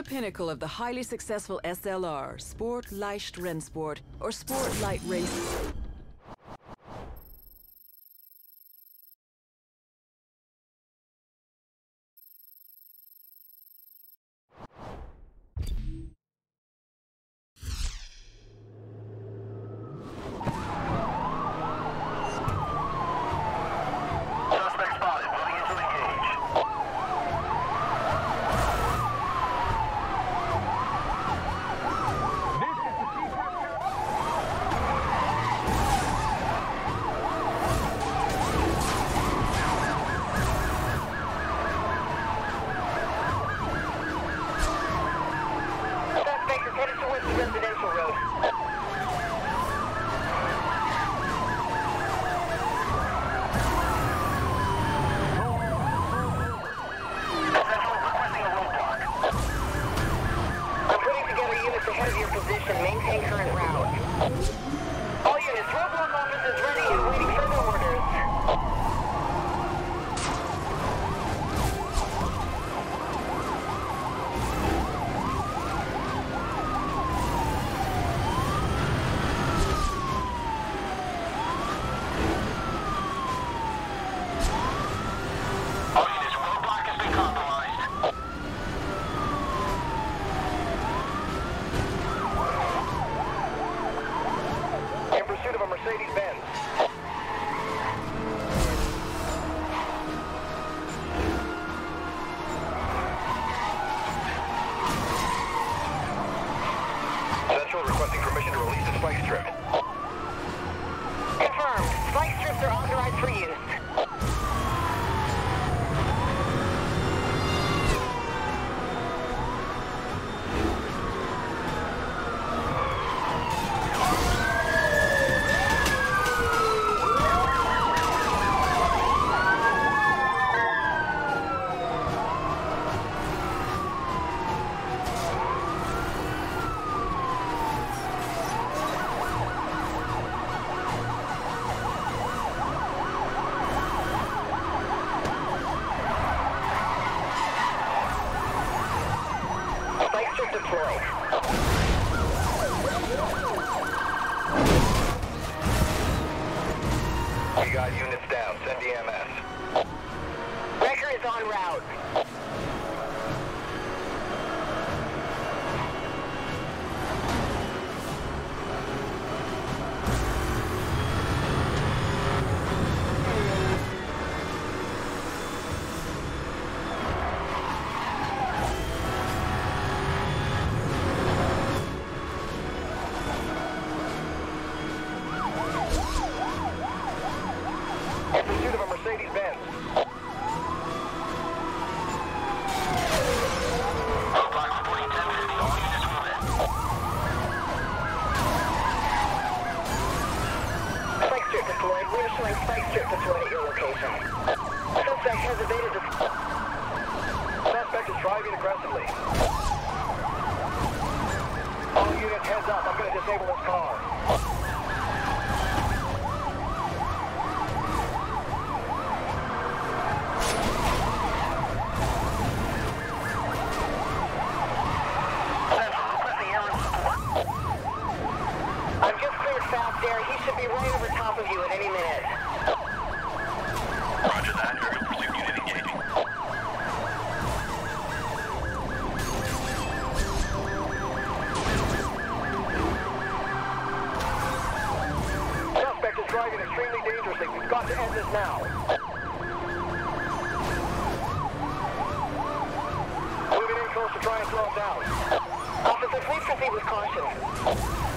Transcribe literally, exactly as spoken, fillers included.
pinnacle of the highly successful S L R, Sport Leicht Rennsport, or Sport Light Racing. Residential road. I'm putting together units ahead of your position. Maintain current route. All units, roadblock office is ready and waiting further orders. Mercedes-Benz. Central requesting permission to release the spike strip. Confirmed. Spike strips are authorized for use. Deployed. We got units down. Send E M S. Wrecker is en route. In pursuit of a Mercedes-Benz. Roadblock reporting ten fifty. All units move in. Spike strip deployed. We are showing spike strip deployed at your location. Suspect has evaded the... Suspect is driving aggressively. All units, heads up. I'm going to disable this car. I've just cleared fast air. He should be right over top of you at any minute. Roger that. Aerial pursuit unit engaging. Suspect is driving extremely dangerously. We've got to end this now. Moving in close to try and slow him down. Officer, please proceed with caution.